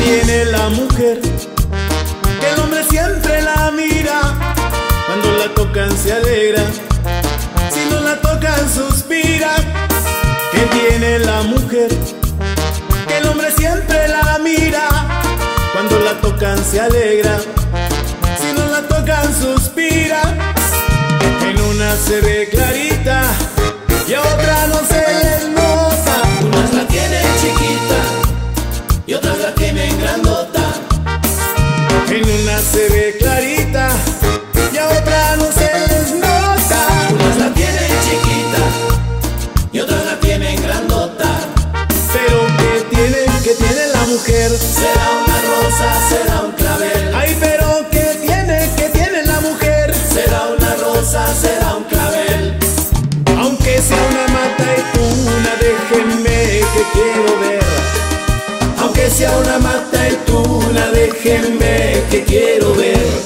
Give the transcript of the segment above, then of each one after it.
tiene la mujer que el hombre siempre la mira? Cuando la tocan se alegra, si no la tocan suspira. ¿Qué tiene la mujer que el hombre siempre la mira? Cuando la tocan se alegra, si no la tocan suspira. En una se ve clarita y a otra no se les nota. Unas la tienen chiquita y otras la tienen grandota. En una se ve clarita y a otra no se les nota. Unas la tienen chiquita y otras la tienen grandota. Pero ¿qué tiene la mujer? Será una rosa, será un clavel. Ay, pero ¿qué tiene la mujer? Será una rosa, será un clavel. Aunque sea una mata y tuna, déjenme que quiero ver. Aunque sea una mata y tuna, déjenme que quiero ver.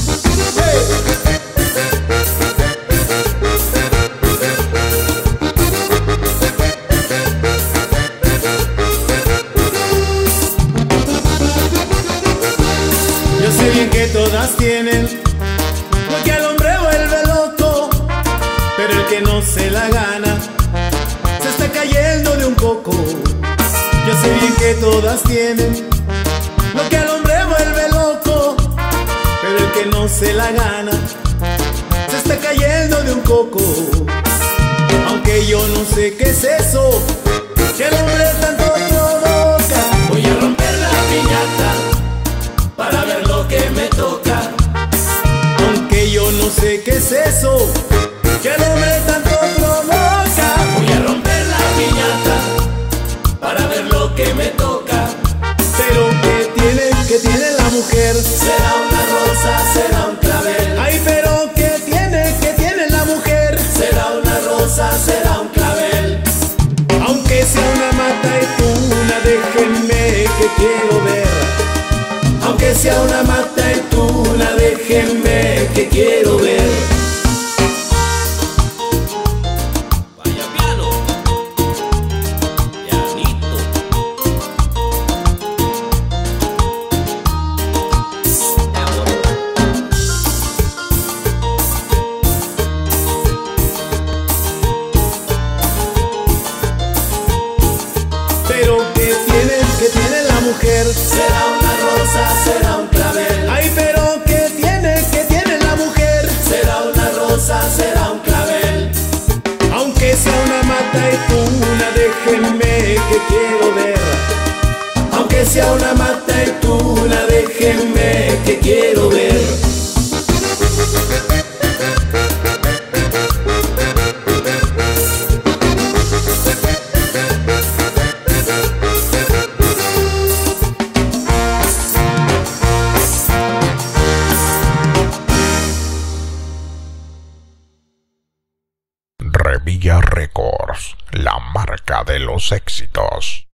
Yo sé bien que todas tienen lo que al hombre vuelve loco, pero el que no se la gana se está cayendo de un coco. Yo sé bien que todas tienen lo que al hombre vuelve loco, pero el que no se la gana se está cayendo de un coco. Aunque yo no sé qué es eso que el hombre tanto provoca. Voy a romper la piñata para ver lo que me toca. Aunque yo no sé qué es eso que el hombre tanto provoca. Voy a romper la piñata para ver lo que me toca. Pero ¿qué tiene la mujer? Será una rosa, será un clavel. Ay, pero ¿qué tiene la mujer? Será una rosa, será un clavel. Aunque sea una mata y tuna, déjenme que quiero ver. Aunque sea una mata y tuna, déjenme que quiero ver. Vaya piano, pianito. Pero ¿qué tiene la mujer? Será una rosa, será un clavel. Ay, pero ¿qué tiene la mujer? Será una rosa, será un clavel. Aunque sea una mata y tuna, déjenme que quiero ver. Aunque sea una mata y tuna, déjenme que quiero ver. Revilla Records, la marca de los éxitos.